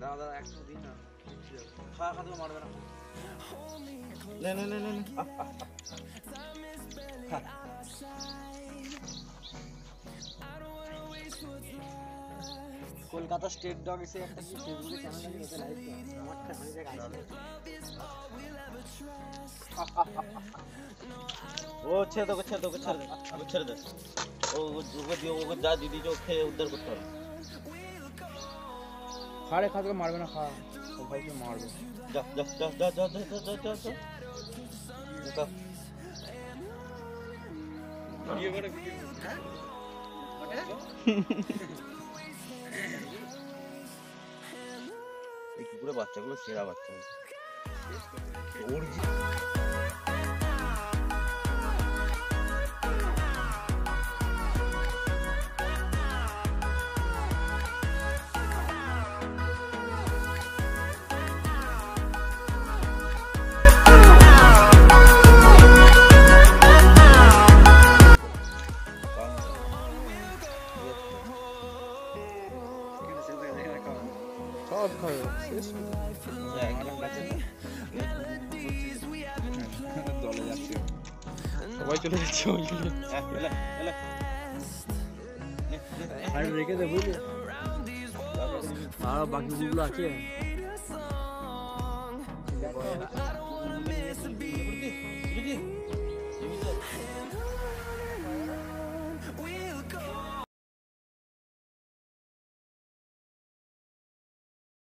দাদা একটু দিন না খাওয়া খাওয়া মারবে না নে নে নে নে কলকাতা স্টেট ডগ এসে একটা কি ফেসবুকে চ্যানেল আছে এতে লাইভ করে আমার আমি যে গাইছি ও ছেড়ে দে ও যা দিদি जो খেয়ে উদ্ধার করতে হবে খাড়ে খাতে মারবে না খা ও ভাইকে মারবে যা ভিডিও করে এই কুকুরের বাচ্চাগুলো সেরা বাচ্চা সব খাবে দলে যাচ্ছে সবাই চলে যাচ্ছে আর রেখে দে বুঝলি আর বাকি গুলো আছে